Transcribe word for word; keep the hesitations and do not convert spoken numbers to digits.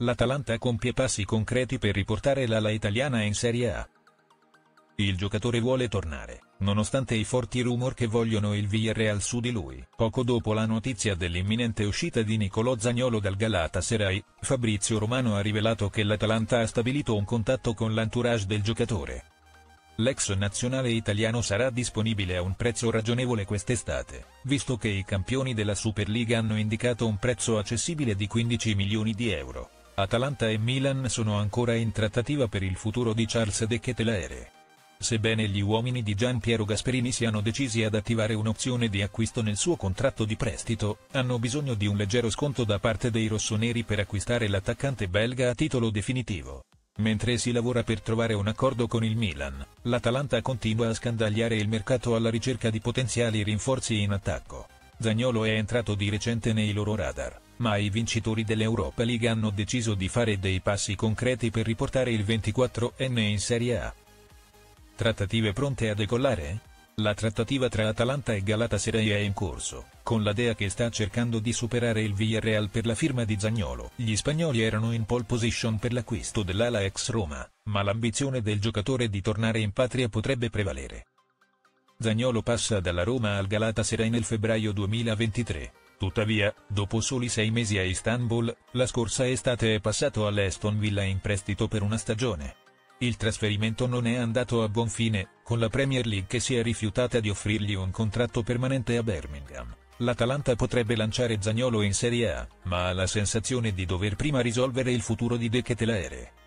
l'Atalanta compie passi concreti per riportare l'ala italiana in Serie A. Il giocatore vuole tornare, nonostante i forti rumor che vogliono il Villarreal su di lui. Poco dopo la notizia dell'imminente uscita di Nicolò Zaniolo dal Galatasaray, Fabrizio Romano ha rivelato che l'Atalanta ha stabilito un contatto con l'entourage del giocatore. L'ex nazionale italiano sarà disponibile a un prezzo ragionevole quest'estate, visto che i campioni della Superliga hanno indicato un prezzo accessibile di quindici milioni di euro. Atalanta e Milan sono ancora in trattativa per il futuro di Charles De Ketelaere. Sebbene gli uomini di Gian Piero Gasperini siano decisi ad attivare un'opzione di acquisto nel suo contratto di prestito, hanno bisogno di un leggero sconto da parte dei rossoneri per acquistare l'attaccante belga a titolo definitivo. Mentre si lavora per trovare un accordo con il Milan, l'Atalanta continua a scandagliare il mercato alla ricerca di potenziali rinforzi in attacco. Zaniolo è entrato di recente nei loro radar, ma i vincitori dell'Europa League hanno deciso di fare dei passi concreti per riportare il ventiquattrenne in Serie A. Trattative pronte a decollare? La trattativa tra Atalanta e Galatasaray è in corso, con la Dea che sta cercando di superare il Villarreal per la firma di Zaniolo. Gli spagnoli erano in pole position per l'acquisto dell'ala ex Roma, ma l'ambizione del giocatore di tornare in patria potrebbe prevalere. Zaniolo passa dalla Roma al Galatasaray nel febbraio duemilaventitré. Tuttavia, dopo soli sei mesi a Istanbul, la scorsa estate è passato all'Aston Villa in prestito per una stagione. Il trasferimento non è andato a buon fine, con la Premier League che si è rifiutata di offrirgli un contratto permanente a Birmingham. L'Atalanta potrebbe lanciare Zaniolo in Serie A, ma ha la sensazione di dover prima risolvere il futuro di De Ketelaere.